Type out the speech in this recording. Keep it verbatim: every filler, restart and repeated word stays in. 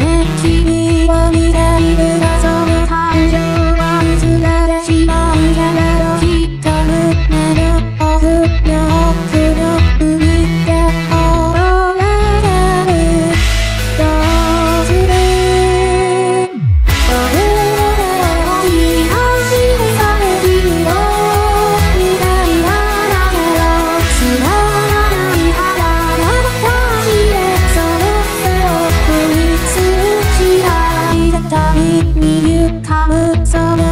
ね君は見ているがその感情は薄れてしまうけれどきっと胸の奥の奥の海で溺れてるどうする僕の手をいい走りされるよみたいなだけどつまらない腹の形でその手を踏みつぶしないで旅に浮かぶその